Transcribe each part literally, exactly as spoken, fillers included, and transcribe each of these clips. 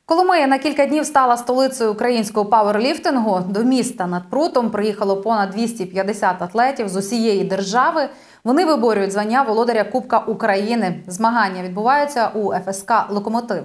Коломия на кілька днів стала столицею українського пауерліфтингу. До міста над прутом приїхало понад двісті п'ятдесят атлетів з усієї держави. Вони виборюють звання володаря Кубка України. Змагання відбуваються у еф ес ка «Локомотив».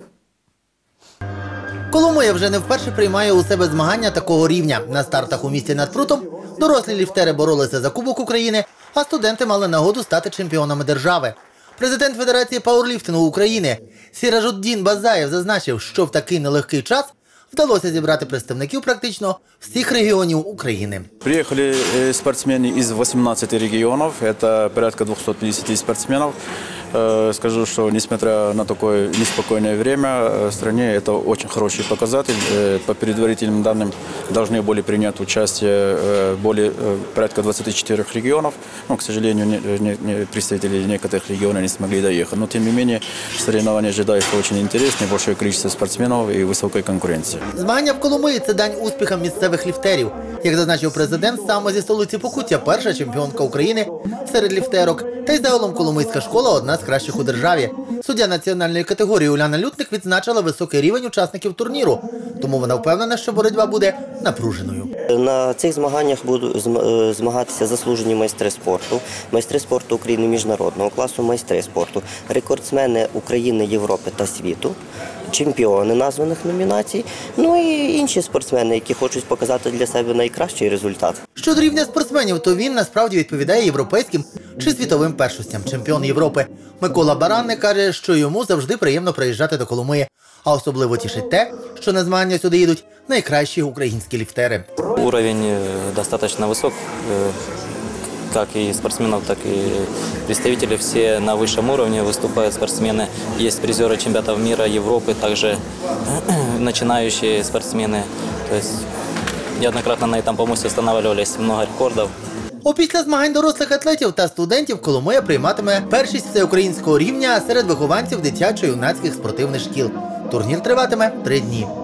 Коломия вже не вперше приймає у себе змагання такого рівня. На стартах у місті над прутом дорослі ліфтери боролися за Кубок України, а студенти мали нагоду стати чемпіонами держави. Президент Федерації пауерліфтингу України Сіражуддін Базаєв зазначив, що в такий нелегкий час вдалося зібрати представників практично всіх регіонів України. Приехали спортсмены из восемнадцати регионов, это порядка двухсот пятидесяти спортсменов. Скажу, что несмотря на такое неспокойное время в стране, это очень хороший показатель. По предварительным данным должны были принять участие более порядка двадцати чотирьох регионов. Но, к сожалению, не, не, представители некоторых регионов не смогли доехать. Но, тем не менее, соревнования ожидаются очень интересные, большое количество спортсменов и высокой конкуренции. Змагання в Коломиї – це дань успіхам місцевих ліфтерів. Як зазначив президент, саме зі столиці Покуття перша чемпіонка України серед ліфтерок. Та й загалом коломийська школа – одна з кращих у державі. Суддя національної категорії Уляна Лютник відзначила високий рівень учасників турніру. Тому вона впевнена, що боротьба буде напруженою. На цих змаганнях будуть змагатися заслужені майстри спорту, майстри спорту України міжнародного класу, майстри спорту, рекордсмени України, Європи та світу, чемпіони названих номінацій, ну і інші спортсмени, які хочуть показати для себе найкращий результат. Щодо рівня спортсменів, то він насправді відповідає європейським чи світовим першостям. Чемпіон Європи Микола Баранник каже, що йому завжди приємно приїжджати до Коломиї. А особливо тішить те, що на змагання сюди їдуть найкращі українські ліфтери. Уровень достаточно высок, как и спортсменов, так и представителей. Все на высшем уровне выступают спортсмены. Есть призеры чемпионатов мира, Европы, также начинающие спортсмены. То есть неоднократно на этом помосте устанавливались много рекордов. Опісля змагань дорослих атлетів та студентів Коломия прийматиме першість всеукраїнського рівня серед вихованців дитячо-юнацьких спортивних шкіл. Турнір триватиме три дні.